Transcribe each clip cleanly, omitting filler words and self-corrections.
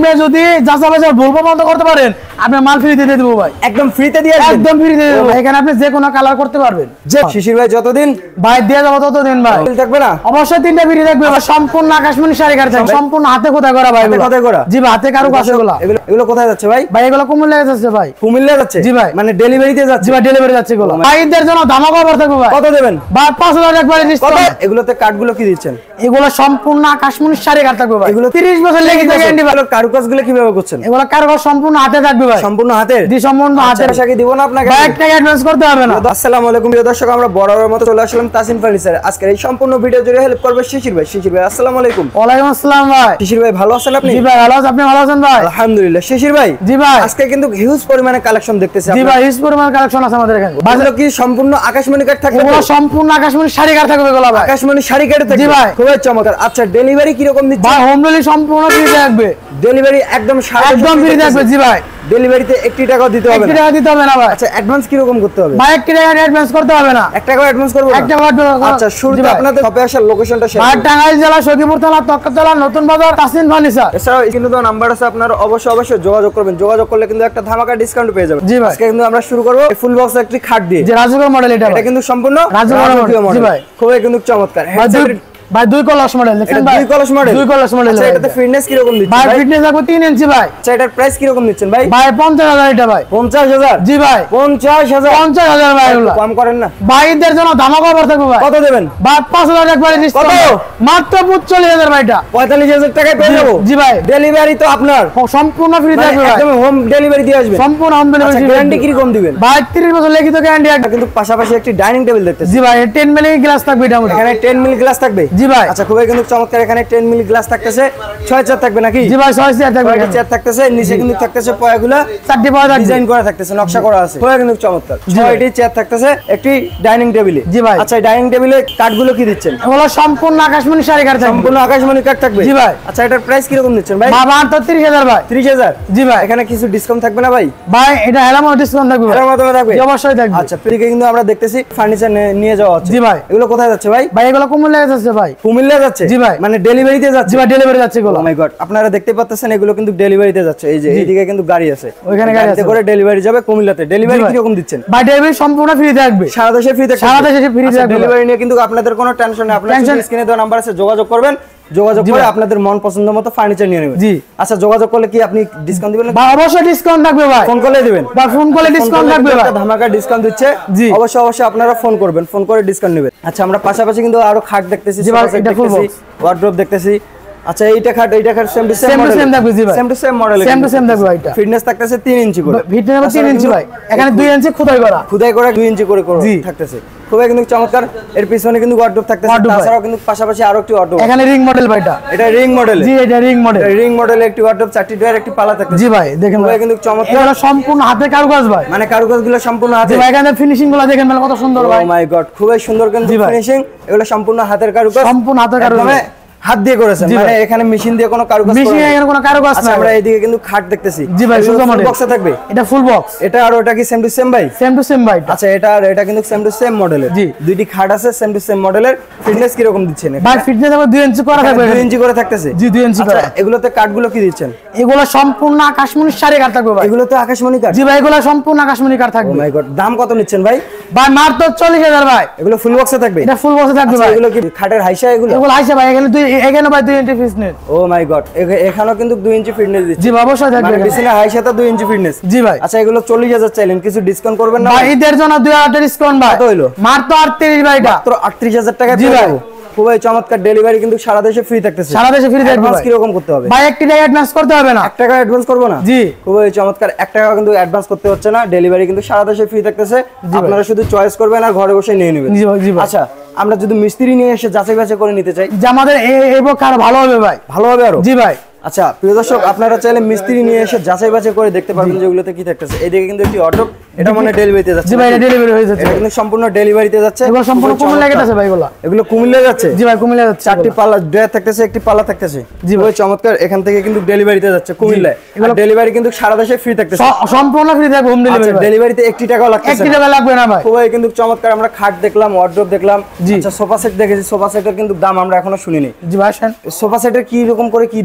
আপনি যদি যাচাই বাছাই ভুল প্রমাণ করতে পারেন আপনি মাল ফ্রিতে দিয়ে দেব ভাই। একদম ফ্রিতে দিয়ে দেব, একদম ফ্রিতে দিয়ে দেব। এখানে আপনি যে কোনো কালার করতে পারবেন। যে শিশির ভাই যতদিন ভাই দিয়ে যাব ততদিন ভাই থাকবে না। অবশ্যই 3টা ফ্রি থাকবে ভাই। সম্পূর্ণ আকাশমণি শাড়ি কার থাকবে, সম্পূর্ণ হাতে খোদাই করা ভাই। হাতে করা? জি ভাই, হাতে কারুকাজ এগুলো। এগুলো কোথায় যাচ্ছে ভাই? ভাই এগুলো কুমিল্লা যাচ্ছে ভাই। কুমিল্লা যাচ্ছে? জি ভাই। মানে ডেলিভারিতে যাচ্ছে? জি ভাই, ডেলিভারি যাচ্ছে এগুলো। ভাইদের জন্য ধামাকা অফার থাকবে ভাই। কত দেবেন ভাই? 5000 একবারে ডিসকাউন্ট। এগুলোতে কার্ডগুলো কি দিচ্ছেন? এগুলো সম্পূর্ণ আকাশমণি শাড়ি কার থাকবে ভাই। এগুলো 30 বছর লেগে গ্যারান্টি ভাই। কারুকাজগুলো কিভাবে করছেন? এগুলো কারুকাজ সম্পূর্ণ হাতে থাকবে ভাই। সম্পূর্ণ হাতে? জি সম্পূর্ণ হাতে। টাকা কি দিব না আপনাকে? ভাই একটা অ্যাডভান্স করতে হবে না। আসসালামু আলাইকুম প্রিয় দর্শক, আমরা বরাবরের মতো চলে আসলাম তাসিন ফার্নিচারে। আজকের এই সম্পূর্ণ ভিডিও জুড়ে হেল্প করবে শিশির ভাই। শিশির ভাই আসসালামু আলাইকুম। ওয়ালাইকুম আসসালাম ভাই। শিশির ভাই ভালো আছেন আপনি? জি ভাই ভালো আছি, আপনি ভালো আছেন ভাই? আলহামদুলিল্লাহ। শিশির ভাই জি ভাই, আজকে কিন্তু হিউজ পরিমাণে কালেকশন দেখতেছি। জি ভাই হিউজ পরিমাণ কালেকশন আছে আমাদের এখানে। বাজারে কি সম্পূর্ণ আকাশমণি কাট থাকবে? এগুলো সম্পূর্ণ আকাশমণি শাড়ি কার থাকবে এগুলো ভাই। আকাশমণি শাড়ি কাটে থাকবে? জি ভাই। খুবই চমৎকার। আচ্ছা ডেলিভারি কি রকম দিচ্ছেন ভাই? হোম ডেলিভারি সম্পূর্ণ ফ্রি থাকবে। ডেলিভারি একদম একদম ফ্রি থাকবে। জি ভাই, ডেলিভারিতে 1 টাকাও দিতে হবে না? 1 টাকা দিতে হবে না ভাই। আচ্ছা অ্যাডভান্স কি রকম করতে হবে ভাই? 1 টাকা অ্যাডভান্স করতে হবে না। 1 টাকাও অ্যাডভান্স করব না? 1 টাকা। আচ্ছা শুরুতে আপনাদের শপে আসার লোকেশনটা শেয়ার ভাই করুন। টাঙ্গাইল জেলা সখীপুর থানা তক্কাতলা নতুন বাজার তাসিন ফার্নিচার। এছাড়াও কিন্তু তো নাম্বার আছে, আপনারা অবশ্যই যোগাযোগ করবেন। যোগাযোগ করলে কিন্তু একটা ধামাকা ডিসকাউন্ট পেয়ে যাবেন। জি ভাই। আজকে কিন্তু আমরা শুরু করব ফুল বক্স একটি খাট দিয়ে। যে রাজুকের মডেল এটা এটা কিন্তু সম্পূর্ণ রাজুকের মডেল। জি ভাই, খুবই কিন্তু চমৎকার। ভাই 2 কলস মডেল দেখেন ভাই। 2 কলস মডেল? 2 কলস মডেল। আচ্ছা এটাতে ফিটনেস কি রকম দিচ্ছেন ভাই? ভাই ফিটনেস থাকবে 3 ইঞ্চি ভাই। আচ্ছা এটার প্রাইস কি রকম দিচ্ছেন ভাই? ভাই 50000 এটা ভাই। 50000? জি ভাই 50000? 50000 ভাই। এগুলো কম করেন না? ভাইদের জন্য ধামাকা অফার থাকবে ভাই। কত দেবেন? ভাই 5000 একবারে ডিসকাউন্ট। কত? মাত্র 45000 ভাই। এটা 45000 টাকায় পেয়ে যাবো? জি ভাই। ডেলিভারি তো আপনার সম্পূর্ণ ফ্রি থাকবে ভাই। একদম হোম ডেলিভারি দিয়ে আসবেন? সম্পূর্ণ হোম ডেলিভারি। গ্যারান্টি কি রকম দিবেন? ভাই 30 বছর লিখিত গ্যারান্টি। কিন্তু পাশাপাশি একটি ডাইনিং টেবিল দেখতেছি। জি ভাই 10 মিলি গ্লাস থাকবে এটা মধ্যে। এখানে 10 মিলি গ্লাস থাকবে? জি ভাই। আচ্ছা খুবই কিন্তু চমৎকার। এখানে 10 মিলি গ্লাস থাকতেছে, 6 চেয়ার থাকবে নাকি? জি ভাই 6 চেয়ার থাকবে। 6 চেয়ার থাকতেছে, নিচে কিন্তু থাকতেছে পয়াগুলা 4টি পয়া থাকবে, ডিজাইন করা থাকতেছে, নকশা করা আছে। খুবই কিন্তু চমৎকার। 6টি চেয়ার থাকতেছে একটি ডাইনিং টেবিলে। জি ভাই। আচ্ছা ডাইনিং টেবিলে কাঠগুলো কি দিচ্ছেন? এগুলো সম্পূর্ণ আকাশমণি শাড়ি কার থাকবে। সম্পূর্ণ আকাশমণি কাঠ থাকবে? জি ভাই। আচ্ছা এটার প্রাইস কি রকম দিচ্ছেন ভাই? মাত্র 30000 ভাই। 30000? জি ভাই। এখানে কিছু ডিসকাউন্ট থাকবে না ভাই? ভাই এটা হেলামো ডিসকাউন্ট থাকবে ভাই। হেলামো থাকবে? জি অবশ্যই থাকবে। আচ্ছা এদিকে কিন্তু আমরা দেখতেছি ফার্নিচার নিয়ে যাওয়া হচ্ছে। জি ভাই। এগুলো কোথায় যাচ্ছে ভাই? ভাই এগুলো কুমিল্লা যাচ্ছে ভাই। কুমিল্লা যাচ্ছে? জি ভাই। মানে ডেলিভারিতে যাচ্ছে? জি ভাই ডেলিভারি যাচ্ছে এগুলো। ও মাই গড, আপনারা দেখতে পাচ্ছেন এগুলো কিন্তু ডেলিভারিতে যাচ্ছে। এই যে এইদিকে কিন্তু গাড়ি আছে, ওইখানে গাড়ি আছে করে ডেলিভারি যাবে কুমিল্লাতে। ডেলিভারি কি রকম দিচ্ছেন? ভাই ডেলিভারি সম্পূর্ণ ফ্রি থাকবে। সারা দেশে ফ্রি থাকবে? সারা দেশে ফ্রি থাকবে। ডেলিভারি নিয়ে কিন্তু আপনাদের কোনো টেনশন নেই। আপনারা স্ক্রিনে দেওয়া নাম্বার আছে, যোগাযোগ করবেন। যোগাযোগ করে আপনাদের মন পছন্দ মতো ফার্নিচার নিয়ে নেবেন। জি। আচ্ছা যোগাযোগ করলে কি আপনি ডিসকাউন্ট দিবেন? ভাই অবশ্যই ডিসকাউন্ট থাকবে ভাই। ফোন করলে দিবেন? ভাই ফোন করলে ডিসকাউন্ট থাকবে ভাই। ধামাকা ডিসকাউন্ট দিচ্ছে। জি অবশ্যই আপনারা ফোন করবেন, ফোন করে ডিসকাউন্ট নেবেন। আচ্ছা আমরা পাশাপাশি কিন্তু আরো খাট দেখতেছি, ওয়ার্ড্রোব দেখতেছি। আচ্ছা এইটা খাট সেম টু সেম মডেল থাকবে। জি ভাই same to same model, same to same থাকবে ভাই। এটা ফিটনেস থাকতেছে 3 ইঞ্চি করে। ফিটনেস 3 ইঞ্চি ভাই। এখানে 2 ইঞ্চি খোদাই করা 2 ইঞ্চি করে থাকতেছে। খুবই কিন্তু চমৎকার। এর পিছনে কিন্তু ওয়ার্ডরোব থাকতেছে, তাছাড়াও কিন্তু পাশাপাশি আরো একটি ওয়ার্ডরোব। এখানে রিং মডেল ভাই। এটা রিং মডেল? জি এটা রিং মডেল। রিং মডেলের একটি ওয়ার্ডরোব, 4টি ডয়ার, একটি পাল্লা থাকতেছে। জি ভাই দেখেন খুবই কিন্তু চমৎকার। এগুলো সম্পূর্ণ হাতে কারুকাজ ভাই। মানে কারুকাজগুলো সম্পূর্ণ হাতে? জি ভাই এখানে ফিনিশিং গুলো দেখেন মানে কত সুন্দর ভাই। ও মাই গড, খুবই সুন্দর কিন্তু ফিনিশিং। এগুলো সম্পূর্ণ হাতের কারুকাজ, সম্পূর্ণ হাতের কারুকাজ, হাত দিয়ে করেছেন। মানে এখানে মেশিন দিয়ে কোনো কারুকাজ করা মেশিন এখানে কোনো কারুকাজ না। আমরা এইদিকে কিন্তু খাট দেখতেছি। জি ভাই সুন্দর মডেল বক্সে থাকবে? এটা ফুল বক্স। এটা আর ওটা কি সেম টু সেম ভাই? সেম টু সেম ভাই। আচ্ছা এটা আর এটা কিন্তু সেম টু সেম মডেলের। জি দুইটি খাট আছে সেম টু সেম মডেলের। ফিটনেস কি রকম দিচ্ছেন? ভাই ফিটনেস আবার 2 ইঞ্চি করা থাকবে। 2 ইঞ্চি করে থাকতেছে? জি 2 ইঞ্চি করা। এগুলোতে কাঠগুলো কি দিচ্ছেন? এগুলো সম্পূর্ণ আকাশমণি শাড়ি কাঠ থাকবে ভাই। এগুলো তো আকাশমণি কাঠ? জি ভাই এগুলো সম্পূর্ণ আকাশমণি কাঠ থাকবে। ও মাই গড, দাম কত নিচ্ছেন ভাই? ভাই মাত্র 40000 ভাই। এগুলো ফুল বক্সে থাকবে? এটা ফুল বক্সে থাকবে ভাই। এগুলো কি খাটের হাইসা? এগুলো হাইসা ভাই। এখানে ভাই 2 ইঞ্চি ফিটনেস। ও মাই গড, এখানেও কিন্তু 2 ইঞ্চি ফিটনেস দিচ্ছে? জি অবশ্যই থাকবে। মানে বিছানা হাইসাতে 2 ইঞ্চি ফিটনেস? জি ভাই। আচ্ছা এগুলো 40000 চাইলেন, কিছু ডিসকাউন্ট করবেন না ভাই? ঈদের জন্য 2000 ডিসকাউন্ট ভাই। কত হলো? মাত্র 38 ভাই। মাত্র 38000 টাকা? জি ভাই। খুবই চমৎকার। ডেলিভারি কিন্তু সারা দেশে ফ্রি থাকতেছে? সারা দেশে ফ্রি থাকবে। অ্যাডভান্স কি রকম করতে হবে ভাই? 1 টাকা অ্যাডভান্স করতে হবে না। 1 টাকা অ্যাডভান্স করব না? জি খুবই চমৎকার। 1 টাকা কিন্তু অ্যাডভান্স করতে হচ্ছে না। ডেলিভারি কিন্তু সারা দেশে ফ্রি থাকতেছে। আপনারা শুধু চয়েস করবেন আর ঘরে বসে নিয়ে নেবেন। জি ভাই। আচ্ছা আমরা যদি মিস্ত্রি নিয়ে এসে যাচাই বাছাই করে নিতে চাই? যে আমাদের এই পক্ষে আরো ভালো হবে ভাই। ভালো হবে আরো? জি ভাই। আচ্ছা প্রিয় দর্শক, আপনারা চাইলে মিস্ত্রি নিয়ে এসে যাচাই বাছাই করে দেখতে পারবেন যে ওগুলোতে কি থাকতেছে। এইদিকে কিন্তু একটি অটো, এটা মানে ডেলিভারিতে যাচ্ছে? জি ভাই এটা ডেলিভারি হয়ে যাচ্ছে। এটা কিন্তু সম্পূর্ণ ডেলিভারিতে যাচ্ছে। এগুলো সম্পূর্ণ কুমিল্লা গেছে ভাই। এগুলো কুমিল্লা যাচ্ছে? জি ভাই কুমিল্লা যাচ্ছে। 4টি পাল্লা ডয়ার থাকতেছে, একটি পাল্লা থাকতেছে। জি ভাই চমৎকার। এখান থেকে কিন্তু ডেলিভারিতে যাচ্ছে কুমিল্লায়। এগুলো ডেলিভারি কিন্তু সারা দেশে ফ্রি থাকতেছে? সম্পূর্ণ ফ্রি থাকবে হোম ডেলিভারি। ডেলিভারিতে 1 টাকাও লাগতেছে? 1 টাকা লাগবে না ভাই। খুবই কিন্তু চমৎকার। আমরা খাট দেখলাম, ওয়ার্ডরোব দেখলাম। আচ্ছা সোফা সেট দেখেছি, সোফা সেটের কিন্তু দাম আমরা এখনো শুনিনি। জি ভাই। সোফা সেটের কি রকম করে কি দিচ্ছেন ভাই?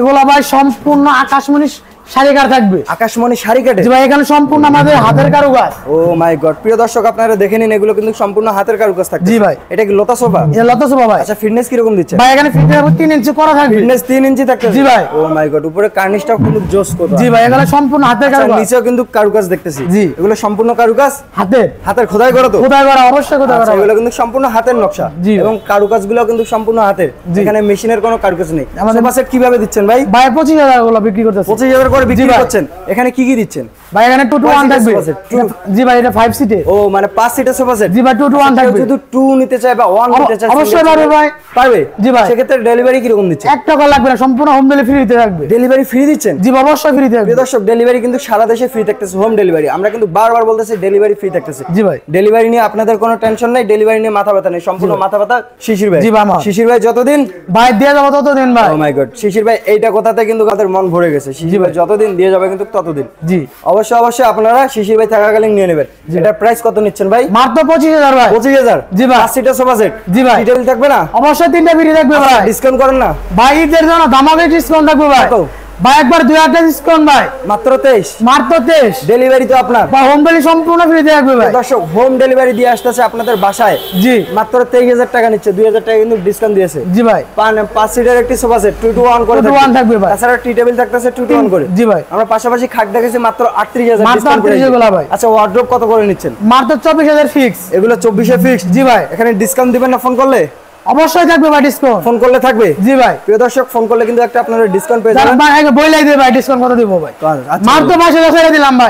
এগুলো ভাই সম্পূর্ণ আকাশমণি শাড়ি কাট থাকবে। আকাশমণি শাড়ি কাটে? জি ভাই, এখানে সম্পূর্ণ আমাদের হাতের কারুকাজ। ও মাই গড, প্রিয় দর্শক আপনারা দেখে নিন, এগুলো কিন্তু সম্পূর্ণ হাতের কারুকাজ থাকবে। জি ভাই। এটা কি লতা সোফা? এটা লতা সোফা ভাই। আচ্ছা, ফিটনেস কি রকম দিচ্ছে ভাই? এখানে ফিটনেস 3 ইঞ্চি করা থাকবে। ফিটনেস 3 ইঞ্চি থাকবে? জি ভাই। ও মাই গড, উপরে কার্নিশটাও কিন্তু জোস কত। জি ভাই, এগুলো সম্পূর্ণ হাতের কারুকাজ। নিচেও কিন্তু কারুকাজ দেখতেছি। জি, এগুলো সম্পূর্ণ কারুকাজ হাতের খোদাই করা তো? খোদাই করা, অবশ্যই খোদাই করা। এগুলো কিন্তু সম্পূর্ণ হাতের নকশা এবং কারুকাজগুলো কিন্তু সম্পূর্ণ হাতের। এখানে মেশিনের কোনো কারুকাজ নেই। সোফা সেট কিভাবে দিচ্ছেন ভাই? ভাই 25,000 গুলো বিক্রি করতেছি। 25,000 করে বিক্রি করছেন। এখানে কি কি দিচ্ছেন ভাই? এখানে 2 to 1 থাকবে। জি ভাই, এটা 5 সিটের। ও মানে 5 সিটের সোফা সেট। জি ভাই, 2 to 1 থাকবে। যদি 2 নিতে চায় বা 1 নিতে চায় অবশ্যই পারবে ভাই। পারবে? জি ভাই। সেক্ষেত্রে ডেলিভারি কি রকম দিচ্ছেন? 1 টাকা লাগবে না, সম্পূর্ণ হোম ডেলিভারি ফ্রি থাকবে। ডেলিভারি ফ্রি দিচ্ছেন? জি অবশ্যই ফ্রি থাকবে। প্রিয় দর্শক, ডেলিভারি কিন্তু সারা দেশে ফ্রি থাকতেছে, হোম ডেলিভারি। আমরা কিন্তু বারবার বলতেছি ডেলিভারি ফ্রি থাকতেছে। জি ভাই। ডেলিভারি নিয়ে আপনাদের কোনো টেনশন নাই, ডেলিভারি নিয়ে মাথা ব্যথা নেই, সম্পূর্ণ মাথা ব্যথা শিশির ভাই। জি ভাই। শিশির ভাই যতদিন ভাই দিয়ে যাবো ততদিন ভাই। ও মাই গড, শিশির ভাই এইটা কথাতে কিন্তু আমাদের মন ভরে গেছে। শিশির ভাই যতদিন দিয়ে যাবে কিন্তু ততদিন। জি অবশ্যই আপনারা শিশির ভাই থাকাকালীন নিয়ে নেবেন। এটার প্রাইস কত নিচ্ছেন ভাই? মাত্র 25,000 ভাই। 25,000? জি ভাই। 5 সিটার সোফা সেট? জি ভাই। ডিটেইল থাকবে না? অবশ্যই 3টা ফ্রি থাকবে ভাই। ডিসকাউন্ট করেন না ভাই? ঈদের জন্য ধামাকা ডিসকাউন্ট থাকবে ভাই। ভাই একবার 2000 ডিসকাউন্ট ভাই। মাত্র 23? মাত্র 23। ডেলিভারি তো আপনার? ভাই হোম ডেলিভারি সম্পূর্ণ ফ্রি থাকবে ভাই। দর্শক, হোম ডেলিভারি দিয়ে আসতেছে আপনাদের বাসায়। জি মাত্র 23,000 টাকা নিচ্ছে, 2,000 টাকা কিন্তু ডিসকাউন্ট দিয়েছে। জি ভাই। 5 সিটার একটি সোফা সেট 2 to 1 করে 2 to 1 থাকবে ভাই। তাছাড়া টি টেবিল থাকতেছে 2 to 1 করে। জি ভাই। আমরা পাশাপাশি খাট দেখেছি মাত্র 38,000 মাত্র ডিসকাউন্ট করে। 38,000 ভাই। আচ্ছা, ওয়ার্ড্রোব কত করে নিচ্ছেন? মাত্র 24,000 ফিক্স। এগুলো 24 এ ফিক্স? জি ভাই। এখানে ডিসকাউন্ট দিবেন না ফোন করলে? অবশ্যই থাকবে ভাই ডিসকাউন্ট। ফোন করলে থাকবে? জি ভাই। প্রিয় দর্শক, ফোন করলে কিন্তু একটা আপনারা ডিসকাউন্ট পেয়ে যাবেন। ভাই আগে বইলাই দে ভাই, ডিসকাউন্ট কত দিব ভাই? মাত্র 22,000 ছেড়ে দিলাম ভাই।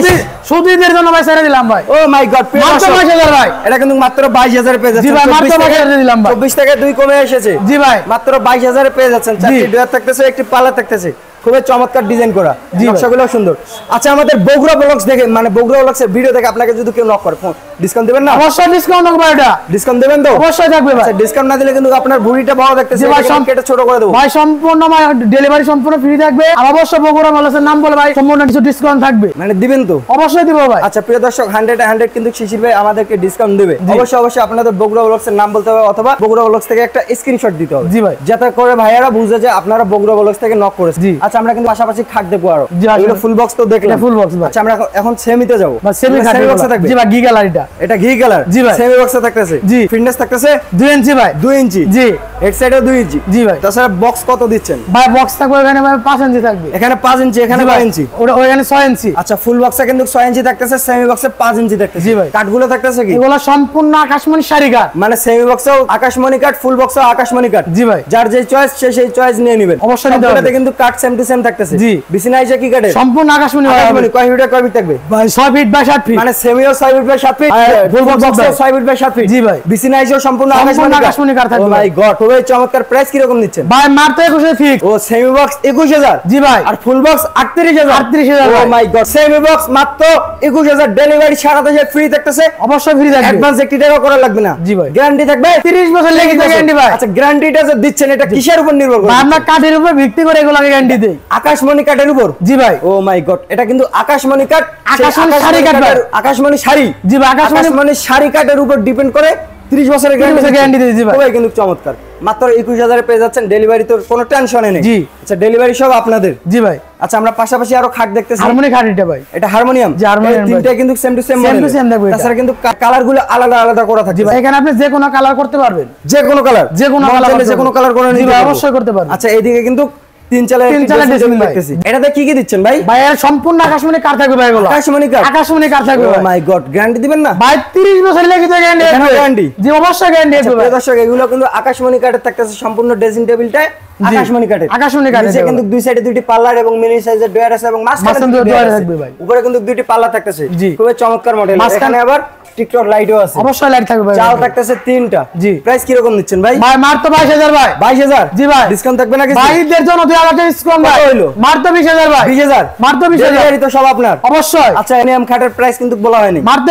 সুদীদের জন্য ভাই ছেড়ে দিলাম ভাই। ও মাই গড, মাত্র 22,000 ভাই। এটা কিন্তু মাত্র 22,000 পেয়ে যাচ্ছেন। জি ভাই, মাত্র 22,000 দিলাম ভাই। 24 টাকা 2 কমে এসেছে। জি ভাই। মাত্র 22,000 পেয়ে যাচ্ছেন। 4টি ডয়ার থাকতেছে, একটি পাল্লা থাকতেছে, খুবই চমৎকার ডিজাইন করা, নকশাগুলো সুন্দর। আচ্ছা, আমাদের বগুড়া ব্লগস দেখে, মানে বগুড়া ব্লগসের ভিডিও দেখে আপনাকে যদি কেউ নক করে, ফোন ডিসকাউন্ট দিবেন না? অবশ্যই ডিসকাউন্ট থাকবে ভাই। এটা ডিসকাউন্ট দিবেন তো? অবশ্যই থাকবে ভাই। ডিসকাউন্ট না দিলে কিন্তু আপনার ভুঁড়িটা বড় দেখতেছে, এটা কেটে ছোট করে দেব ভাই। সম্পূর্ণ ভাই ডেলিভারি সম্পূর্ণ ফ্রি থাকবে। আর অবশ্যই বগুড়া ব্লগসের নাম বলে ভাই সম্পূর্ণ কিছু ডিসকাউন্ট থাকবে। মানে দিবেন তো? অবশ্যই দিব ভাই। আচ্ছা প্রিয় দর্শক, 100 কিন্তু শিশির ভাই আমাদেরকে ডিসকাউন্ট দেবে। অবশ্যই আপনাদের বগুড়া ব্লগসের নাম বলতে হবে অথবা বগুড়া ব্লগস থেকে একটা স্ক্রিনশট দিতে হবে। জি ভাই। যাতে করে ভাইয়ারা বুঝে যে আপনারা বগুড়া ব্লগস থেকে নক করেছেন। আচ্ছা, আমরা কিন্তু পাশাপাশি খাট দেখবো আরো। এগুলো ফুল বক্স তো দেখলাম। ফুল বক্স ভাই। আচ্ছা, আমরা এখন সেমিতে যাব। সেমি বক্সে থাকবে। জি ভাই, ঘি কালার এটা। এটা ঘি কালার? জি ভাই। সেমি বক্সে থাকতেছে? জি। ফিটনেস থাকতেছে 2 ইঞ্চি ভাই। 2 ইঞ্চি? জি। এক সাইডে 2 ইঞ্চি? জি ভাই। তাছাড়া বক্স কত দিচ্ছেন ভাই? বক্স থাকবে এখানে ভাই 5 ইঞ্চি থাকবে। এখানে 5 ইঞ্চি, এখানে 5 ইঞ্চি, ওখানে 6 ইঞ্চি। আচ্ছা, ফুল বক্সে কিন্তু 6 ইঞ্চি থাকতেছে, সেমি বক্সে 5 ইঞ্চি থাকতেছে। জি ভাই। কাঠগুলো থাকতেছে কি? এগুলো সম্পূর্ণ আকাশমণি শাড়ি কাঠ। মানে সেমি বক্সেও আকাশমণি কাঠ, ফুল বক্সেও আকাশমণি কাঠ। জি ভাই। যার যে চয়েস সেই চয়েস নিয়ে নেবেন। অবশ্যই নিতে হবে। কিন্তু কাঠ সেম টু সেম থাকতেছে। জি। বিছানা এসে কি কাটে? সম্পূর্ণ আকাশমণি। কয় ফিট কয় ফিট থাকবে ভাই? 6 ফিট বাই 7 ফিট। মানে সেমিও 6 ফিট বাই 7 ফিট, ফুল বক্সও 6 ফিট বাই 7 ফিট। জি ভাই। বিছানা এসে সম্পূর্ণ আকাশমণি কাঠ থাকবে। ও মাই গড, খুবই চমৎকার। প্রাইস কি রকম নিচ্ছেন ভাই? মাত্র 21 ফিক্স। ও সেমি বক্স 21,000? জি ভাই। আর full box 38,000? 38,000। Oh my God, semi box মাত্র 21,000, ডেলিভারি সারা দেশে ফ্রি থাকতেছে। অবশ্যই ফ্রি থাকবে। অ্যাডভান্স 1 টাকা করা লাগবে না। জি ভাই। গ্যারান্টি থাকবে 30 বছর লেগে গ্যারান্টি ভাই। আচ্ছা, গ্যারান্টিটা যে দিচ্ছেন এটা কিসের উপর নির্ভর করে? আমরা কাঠের উপর ভিত্তি করে এগুলো গ্যারান্টি দেই। আকাশমণি কাঠের উপর? জি ভাই। ও মাই গড, এটা কিন্তু আকাশমণি কাঠ, আকাশমণি শাড়ি কাঠ ভাই। আকাশমণি শাড়ি? জি ভাই। আকাশমণি শাড়ি কাঠের উপর ডিপেন্ড করে 30 বছরের গ্যারান্টি দিই। জি ভাই। খুবই কিন্তু চমৎকার। মাত্র 21,000 পেয়ে যাচ্ছেন, ডেলিভারি তো কোনো টেনশনই নেই। জি। আচ্ছা, ডেলিভারি সব আপনাদের? জি ভাই। আচ্ছা, আমরা পাশাপাশি আরো খাট দেখতেছি। হারমোনি খাট এটা ভাই। এটা হারমোনিয়াম? জি, হারমোনিয়াম। তিনটা কিন্তু সেম টু সেম থাকবে। তাছাড়া কিন্তু কালারগুলো আলাদা আলাদা করা থাকে। জি ভাই, এখানে আপনি যে কোনো কালার করতে পারবেন। যে কোনো কালার? যে কোনো কালার, যে কোনো কালার করে নিতে পারবেন? অবশ্যই করতে পারবেন। আচ্ছা, এইদিকে কিন্তু 3 চালের ড্রেসিং দেখতেছি। এটাতে কি কি দিচ্ছেন ভাই? ভাই এর সম্পূর্ণ আকাশমণি কাঠ থাকবে ভাই। এগুলো আকাশমণি কাঠ? আকাশমণি কাঠ থাকবে। ও মাই গড, গ্যারান্টি দিবেন না ভাই? 30 বছর লেগে গ্যারান্টি আছে। গ্যারান্টি? জি অবশ্যই গ্যারান্টি আছে ভাই। দর্শক, এগুলো কিন্তু আকাশমণি কাঠের থাকতেছে, সম্পূর্ণ ড্রেসিং টেবিলটা আকাশমণি কাঠের। আকাশমণি কাঠের নিচে কিন্তু দুই সাইডে দুইটি পাল্লার এবং মিনি সাইজের ডয়ার আছে এবং মাঝখানে ডয়ার থাকবে ভাই। উপরে কিন্তু দুইটি পাল্লা থাকতেছে। জি। খুবই চমৎকার মডেল। এখানে আবার টিকটক লাইটও আছে। অবশ্যই লাইট থাকবে ভাই। চাল থাকতেছে 3টা। জি। প্রাইস কি রকম নিচ্ছেন ভাই? ভাই মাত্র 22,000 ভাই। 22,000? জি ভাই। ডিসকাউন্ট থাকবে না কিছু? ভাইদের জন্য 2000 ডিসকাউন্ট ভাই। হলো মাত্র 20,000 ভাই। 20,000? মাত্র 20,000। ডেলিভারি তো সব আপনার? অবশ্যই। আচ্ছা, এনিএম খাটের প্রাইস কিন্তু বলা হয়নি। মাত্র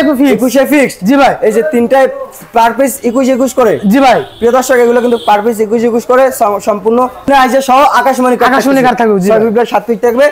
21 ফিক্স? জি ভাই। এই যে তিনটায় পার পিস 21 করে? জি ভাই। প্রিয় দর্শক, এগুলো কিন্তু পার পিস 21 করে সম্পূর্ণ আইসে সহ আকাশমণি কাঠ। আকাশমণি কাঠ থাকবে। জি 6 ফিট বাই 7 ফিট থাকবে।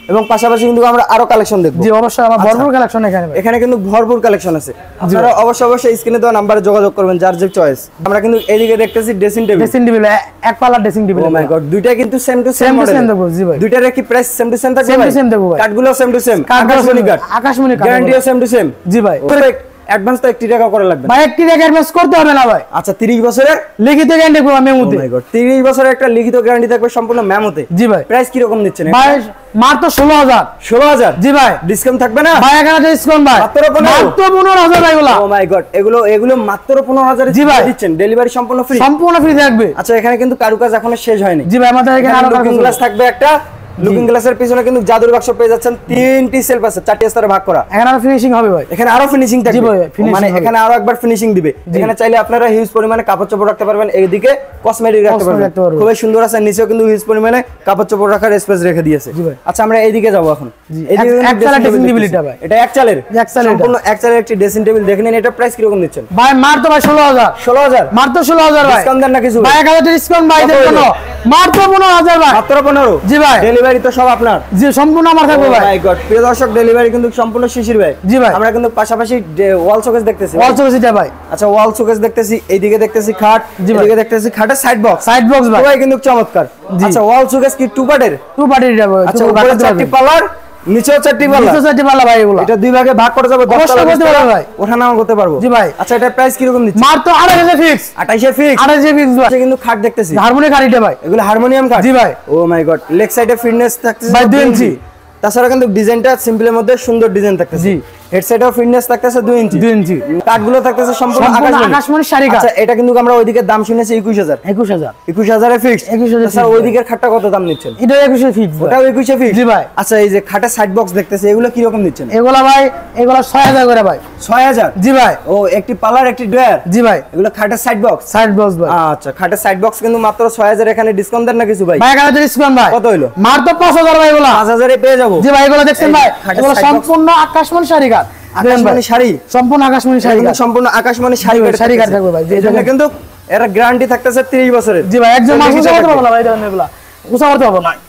এবং পাশাপাশি কিন্তু আমরা আরো কালেকশন দেখবো। জি অবশ্যই, আমার ভরপুর কালেকশন এখানে ভাই। এখানে কিন্তু ভরপুর কালেকশন আছে, আপনারা অবশ্যই স্ক্রিনে দেওয়া নম্বরে যোগাযোগ করবেন, যার যে চয়েস। আমরা কিন্তু এদিকে দেখতেছি ড্রেসিং টেবিল, এক পাল্লা dressing table. Oh my God, দুইটা কিন্তু সেম টু সেম মডেল দেবো। জি ভাই, দুইটার কি প্রাইস সেম টু সেম থাকবে? সেম টু সেম দেবো ভাই। কাটগুলো সেম টু সেম, আকাশমণি কাট, আকাশমণি কাট, গ্যারান্টিও সেম টু সেম। জি ভাই, অ্যাডভান্স তো 1 টাকা করে লাগবে ভাই। 1 টাকা অ্যাডভান্স করতে হবে না ভাই। আচ্ছা, 30 বছরের লিখিত গ্যারান্টি করব মেমোতে। ও মাই গড, 30 বছরের একটা লিখিত গ্যারান্টি থাকবে সম্পূর্ণ মেমোতে। জি ভাই। প্রাইস কি রকম দিচ্ছেন ভাই? মাত্র 16,000। 16,000? জি ভাই। ডিসকাউন্ট থাকবে না ভাই? 1000 ডিসকাউন্ট ভাই। মাত্র 15,000 ভাই এগুলো। ও মাই গড, এগুলো মাত্র 15,000 জি ভাই। দিচ্ছেন, ডেলিভারি সম্পূর্ণ ফ্রি? সম্পূর্ণ ফ্রি থাকবে। আচ্ছা, এখানে কিন্তু কারুকাজ এখনো শেষ হয়নি। জি ভাই, আমাদের এখানে আরো লুকিং গ্লাস থাকবে একটা, লুকিং গ্লাসের পিছনে কিন্তু জাদুর বাক্স পেয়ে যাচ্ছেন, 3টি সেলফ আছে, 4টি স্তরে ভাগ করা। এখানে আরো ফিনিশিং হবে ভাই। এখানে আরো ফিনিশিং থাকবে। জি ভাই, finishing মানে হবে। এখানে আরো একবার ফিনিশিং দিবে। এখানে চাইলে আপনারা হিউজ পরিমাণে কাপড় চোপড় রাখতে পারবেন, এইদিকে কসমেটিক রাখতে পারবেন, খুবই সুন্দর আছে। নিচেও কিন্তু হিউজ পরিমাণে কাপড় চোপড় রাখার স্পেস রেখে দিয়েছে। জি ভাই। আচ্ছা, আমরা এইদিকে যাব এখন। এইদিকে এক চালের ড্রেসিং টেবিল এটা ভাই। এটা এক চালের? এক চালের, সম্পূর্ণ এক চালের একটি ড্রেসিং টেবিল। দেখে নিন, এটা প্রাইস কি রকম দিচ্ছেন ভাই? মাত্র ভাই 16,000। 16,000? মাত্র 16,000 ভাই। ডিসকাউন্ট দেন না কিছু ভাই? 1000 ডিসকাউন্ট ভাই দেন কেন? মাত্র 15,000 ভাই। মাত্র 15? জি ভাই। ডেলিভারি তো সব আপনার? জি, সম্পূর্ণ আমার থাকবে ভাই। মাই গড, প্রিয় দর্শক, ডেলিভারি কিন্তু সম্পূর্ণ শিশির ভাই। জি ভাই। আমরা কিন্তু পাশাপাশি ওয়াল শোকেস দেখতেছি। ওয়াল শোকেস এটা ভাই। আচ্ছা, ওয়াল শোকেস দেখতেছি, এইদিকে দেখতেছি খাট, এইদিকে দেখতেছি খাটের সাইড বক্স। সাইড বক্স ভাই, সবাই কিন্তু চমৎকার। আচ্ছা, ওয়াল শোকেস কি টু পার্টের? টু পার্টের এটা ভাই। আচ্ছা, উপরে 4টি পাল্লার, নিচেও 4টি পাল্লা। নিচেও 4টি পাল্লা ভাই এগুলো। এটা দুই ভাগে ভাগ করে যাবে, 10 অবশ্যই করতে পারবো ভাই। ওঠানামা করতে পারবো। জি ভাই। আচ্ছা, এটা প্রাইস কি রকম দিচ্ছেন? মাত্র 28,000 ফিক্স। 28 ফিক্স? 28 ফিক্স ভাই। কিন্তু খাট দেখতেছি, হারমোনি খাট এটা ভাই। এগুলো হারমোনিয়াম খাট? জি ভাই। ও মাই গড, লেগ সাইডে ফিটনেস থাকতেছে ভাই 2 ইঞ্চি। তাছাড়া কিন্তু ডিজাইনটা সিম্পলের মধ্যে সুন্দর ডিজাইন থাকতেছে। জি। হেড সাইডেও ফিটনেস থাকতেছে 2 ইঞ্চি। 2 ইঞ্চি। কাঠগুলো থাকতেছে সম্পূর্ণ আকাশমণি শাড়ি কাঠ। আচ্ছা, এটা কিন্তু আমরা ওইদিকে দাম শুনেছি 21,000। 21,000 এ ফিক্স? 21,000। স্যার, ওইদিকের খাটটা কত দাম নিচ্ছেন? এটা 21 ফিক্স। ওটাও 21 ফিক্স? জি ভাই। আচ্ছা, এই যে খাটের সাইড বক্স দেখতেছি, এগুলো কি রকম দিচ্ছেন? এগুলা ভাই, এগুলা 6,000 করে ভাই। 6,000? জি ভাই। ও, একটি পাল্লার একটি ড্রয়ার? জি ভাই। এগুলো খাটের সাইড বক্স? সাইড বক্স ভাই। আচ্ছা, খাটের সাইড বক্স কিন্তু মাত্র 6,000। এখানে ডিসকাউন্ট দেন না কিছু ভাই? ভাই 1000 ডিসকাউন্ট ভাই। কত হইলো? মাত্র 5,000 ভাই এগুলা। 5,000 এ পেয়ে যাবো? জি ভাই, এগুলা দেখছেন ভাই, খাটের এগুলা side box? সম্পূর্ণ আকাশমণি শাড়ি কাঠ। আকাশমণি শাড়ি? সম্পূর্ণ আকাশমণি শাড়ি কাঠ। সম্পূর্ণ আকাশমণি শাড়ি শাড়ি কাঠ থাকবে ভাই। এই জন্য কিন্তু এর গ্যারান্টি থাকতেছে 30 বছরের। জি ভাই, একদম মাছ উঁচা করতে পারবো না ভাই, দেখেন এগুলা উঁচা করতে পারবো না।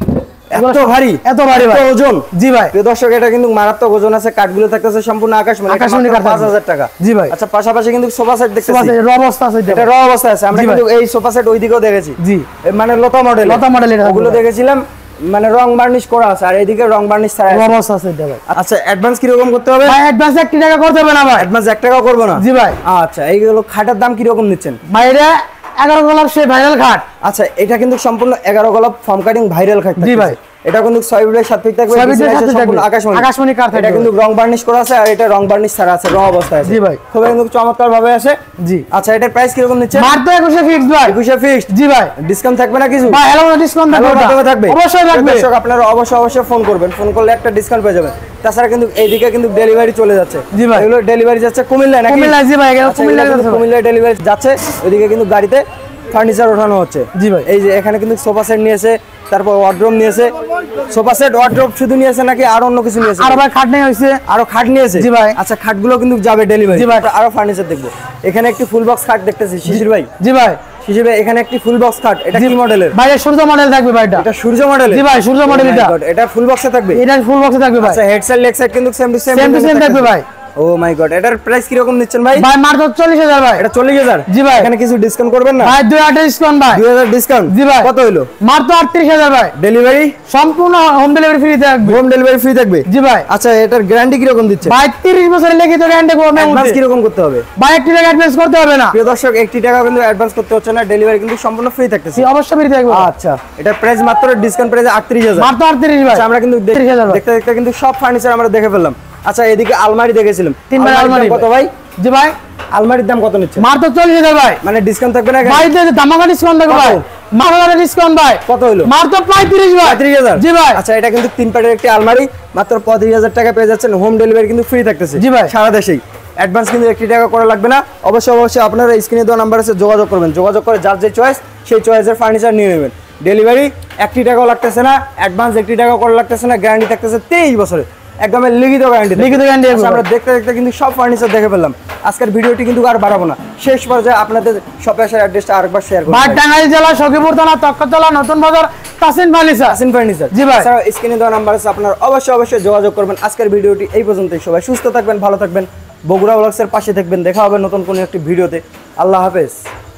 এত ভারী, এত ভারী ভাই, ওজন। জি ভাই। প্রিয় দর্শক, এটা কিন্তু মারাত্মক ওজন আছে। কাঠগুলো থাকতেছে সম্পূর্ণ আকাশমণি কাঠ, 5,000 টাকা। জি ভাই। আচ্ছা, পাশাপাশি কিন্তু সোফা সেট দেখতেছি, র অবস্থা আছে এটা র অবস্থা আছে। আমরা কিন্তু এই সোফা সেট ওইদিকেও দেখেছি। জি, মানে লতা মডেল, এটা ওগুলো দেখেছিলাম, মানে রং বার্নিশ করা আছে, আর এইদিকে রং বার্নিশ ছাড়া আছে। অবস্থা আছে এটা ভাই। আচ্ছা, অ্যাডভান্স কি রকম করতে হবে ভাই? অ্যাডভান্স 1 টাকা করতে হবে না ভাই। অ্যাডভান্স 1 টাকাও করব না? জি ভাই। আচ্ছা, এইগুলো খাটের দাম কি রকম নিচ্ছেন ভাই? এটা 11 গোলাপ সে ভাইরাল খাট। আচ্ছা, এটা কিন্তু সম্পূর্ণ 11 গোলাপ ফর্ম কাটিং ভাইরাল খাট। জি ভাই। এটা কিন্তু 6 ফিট 7 ফিট থাকবে, সম্পূর্ণ আকাশমণি কাঠ। এটা কিন্তু রং বার্নিশ করা আছে, আর এটা রং বার্নিশ ছাড়া আছে, র অবস্থায় আছে। জি ভাই। খুবই কিন্তু চমৎকার ভাবে আছে। জি। আচ্ছা, এটার প্রাইস কি রকম নিচ্ছেন? মাত্র 21 ফিক্স ভাই। 21 ফিক্স? জি ভাই। ডিসকাউন্ট থাকবে না কিছু? ভাই হ্যালো ডিসকাউন্ট থাকবে? অবশ্যই থাকবে। দর্শক, আপনারা অবশ্যই ফোন করবেন, ফোন করলে একটা ডিসকাউন্ট পেয়ে যাবেন। তাছাড়া কিন্তু এইদিকে কিন্তু ডেলিভারি চলে যাচ্ছে। জি ভাই। এগুলো ডেলিভারি যাচ্ছে কুমিল্লা নাকি? কুমিল্লা। জি ভাই, কুমিল্লা ডেলিভারি যাচ্ছে। ওইদিকে কিন্তু গাড়িতে ফার্নিচার ওঠানো হচ্ছে। জি ভাই। এই যে এখানে কিন্তু সোফা সেট নিয়েছে, তারপর ওয়ার্ডরোব নিয়েছে। সোফা সেট ওয়ার্ডরোব শুধু নিয়েছে নাকি আর অন্য কিছু নিয়েছে? আরো ভাই খাট নিয়ে হইছে, আরো খাট নিয়েছে? জি ভাই। আচ্ছা, খাটগুলো কিন্তু যাবে ডেলিভারি। জি ভাই। আরো ফার্নিচার দেখবো। এখানে একটি ফুল বক্স খাট দেখতেছি শিশির ভাই। জি ভাই। শিশির ভাই, এখানে একটি ফুল বক্স খাট, এটা কি মডেলের? ভাই সূর্য মডেল থাকবে ভাই। এটা সূর্য মডেল? জি ভাই, সূর্য মডেল। এটা ফুল বক্সে থাকবে? এটা ফুল বক্সে থাকবে ভাই। আচ্ছা, হেড সাইড লেগ সাইড কিন্তু সেম টু সেম থাকবে ভাই। ও মাই গড, এটার প্রাইস কি রকম নিচ্ছেন ভাই? ভাই মাত্র 40,000 ভাই। এটা 40,000? জি ভাই। এখানে কিছু ডিসকাউন্ট করবেন না ভাই? 2,000 ডিসকাউন্ট ভাই। 2,000 ডিসকাউন্ট? জি ভাই। কত হলো? মাত্র 38,000 ভাই। ডেলিভারি সম্পূর্ণ হোম ডেলিভারি ফ্রি থাকবে। হোম ডেলিভারি ফ্রি থাকবে? জি ভাই। আচ্ছা, এটার গ্যারান্টি কি রকম দিচ্ছে ভাই? 30 বছরের লিখিত গ্যারান্টি করব। অ্যাডভান্স কি রকম করতে হবে ভাই? 1 টাকা অ্যাডভান্স করতে হবে না। প্রিয় দর্শক, 1 টাকা কিন্তু অ্যাডভান্স করতে হচ্ছে না, ডেলিভারি কিন্তু সম্পূর্ণ ফ্রি থাকতেছে। জি অবশ্যই ফ্রি থাকবে। আচ্ছা, এটার প্রাইস মাত্র ডিসকাউন্ট প্রাইস 38,000? মাত্র 38 ভাই। আচ্ছা, আমরা কিন্তু 30,000 দেখতে দেখতে কিন্তু সব ফার্নিচার আমরা দেখে ফেললাম। আচ্ছা, এদিকে আলমারি দেখেছিলাম, 3 আলমারি কত ভাই? জি ভাই। আলমারির দাম কত নিচ্ছে? মাত্র 40,000 ভাই। মানে ডিসকাউন্ট থাকবে না ভাই? ধামাকা ডিসকাউন্ট থাকবে ভাই। মাত্র ডিসকাউন্ট ভাই। কত হলো? মাত্র 35 ভাই। 35,000? জি ভাই। আচ্ছা, এটা কিন্তু 3 পাটের একটি আলমারি, মাত্র 35,000 টাকা পেয়ে যাচ্ছেন। হোম ডেলিভারি কিন্তু ফ্রি থাকতেছে। জি ভাই। সারা দেশেই। অ্যাডভান্স কিন্তু 1 টাকা করা লাগবে না। অবশ্যই আপনারা স্ক্রিনে দেওয়া নাম্বার আছে, যোগাযোগ করবেন। যোগাযোগ করে যার যে চয়েস সেই চয়েসের ফার্নিচার নিয়ে নেবেন। ডেলিভারি 1 টাকাও লাগতেছে না, অ্যাডভান্স 1 টাকাও করা লাগতেছে না, গ্যারান্টি থাকতেছে 23 বছরের। একদম লিখিত গ্যারান্টি, লিখিত গ্যারান্টি। আমরা দেখতে দেখতে কিন্তু সব ফার্নিচার দেখে ফেললাম। আজকের ভিডিওটি কিন্তু আর বাড়াবো না, শেষ পর্যায়ে আপনাদের শপে আসার অ্যাড্রেসটা আরেকবার শেয়ার করুন। ভাই টাঙ্গাইল জেলা সখীপুর থানা তক্কতলা নতুন বাজার তাসিন ফার্নিচার। তাসিন ফার্নিচার। জি ভাই। স্যার স্ক্রিনে দেওয়া নাম্বার আছে, আপনারা অবশ্যই যোগাযোগ করবেন। আজকের ভিডিওটি এই পর্যন্তই। সবাই সুস্থ থাকবেন, ভালো থাকবেন, বগুড়া ব্লগসের পাশে থাকবেন। দেখা হবে নতুন কোনো একটি ভিডিওতে। আল্লাহ হাফেজ।